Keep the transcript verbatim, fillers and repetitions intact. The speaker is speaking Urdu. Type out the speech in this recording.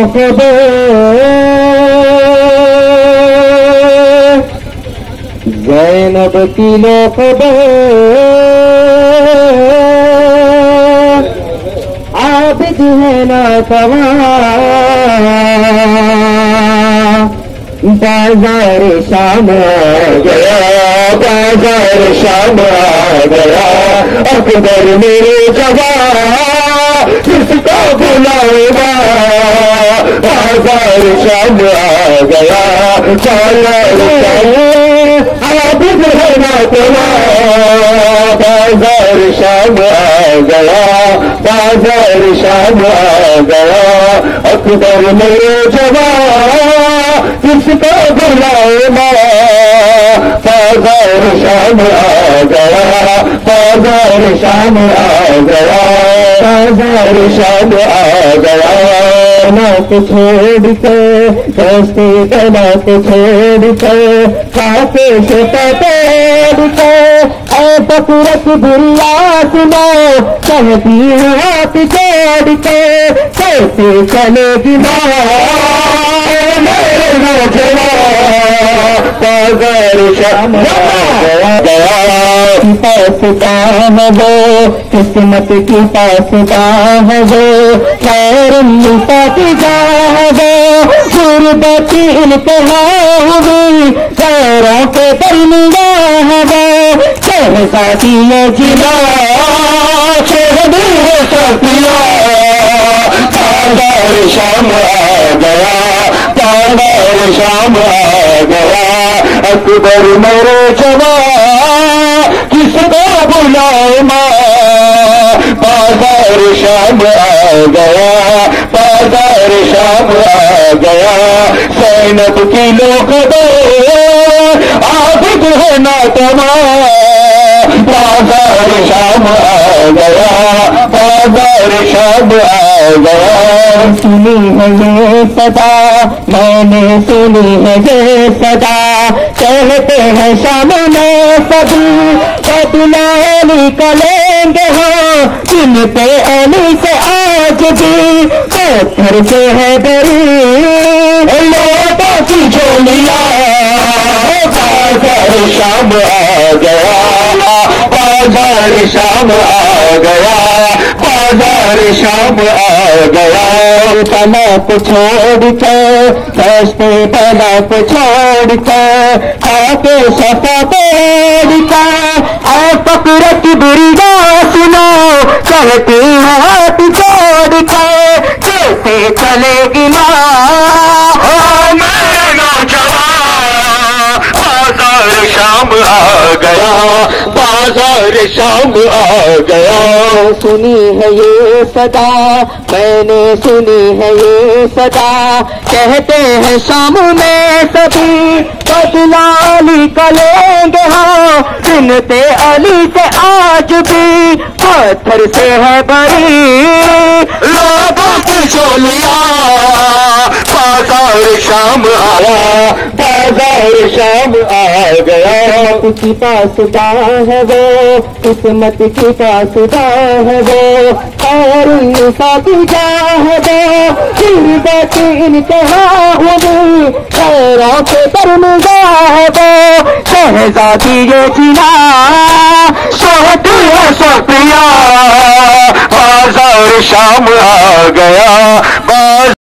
خبر زینب کی لو خبر عابد ہے نوخواں بازار شام آ گیا بازار شام آ گیا اکبر میرے جوان کس کو بلائے گا بازار شام آ گیا بازار عابد ہے نوخواں بازار شام آ گیا بازار شام آ گیا اکبر میرے جوان کس کو بلائے گا بازار شام آ گیا بازار شام آ گیا بازار شام آ گیا نا کو چھوڑ کے دوستی بنا کو چھوڑ کے کافی سے توڑ کے اے بکرت بھلا سنو کہتی ہوں ہاتھ جوڑ کے کیسے چلے گی بازار شام آ گیا پاسداں ہے وہ قسمت کی پاسداں ہے وہ خیر پاتی جا ہے وہ غربتی انتہا ہوئی خیروں کے درمیان ہے وہ شہزادی جلا شہدی ہے سفیا بازار شام آ گیا بازار شام آ گیا اکبر میرے جوان کس کو بلائے ماں بازار شام آ گیا بازار شام آ گیا زینب کی لو خبر عابد ہے ناتمام بازار شام آ گیا بازار شام آ گیا سنی ہے یہ صدا میں نے سنی ہے یہ صدا کہتے ہیں شام میں سبھی بدلا نکلیں گے ہاں جن پہ علی سے آج بھی پتھر سے ہے بری لوٹوں کی جھولیاں بازار شام آ گیا بازار شام آ گیا بازار شام آ گیا بنا کو چھوڑ کے دستے بنا کو چھوڑ کے آتے صفا توڑ کے اے فقرت بریا سنو کہتی ہاتھ جوڑ کے کیسے چلے گی ماں میرے نوجوان بازار شام آ گیا بازار شام آ گیا سنی ہے یہ صدا میں نے سنی ہے یہ صدا کہتے ہیں شام میں سبھی بدلا نکلیں گے ہاں جن پہ علی سے آج بھی پتھر سے ہے بری لوگوں کی جھولیاں بازار شام آیا بازار شام آ گیا کی پاسداں ہے وہ قسمت کی پاسداں ہے وہ اور انصافی جا ہے وہ غربت انتہا ہوئی خیروں کے درمیان ہے وہ شہزادی یہ جنا شہدی ہے سفیا بازار شام آ گیا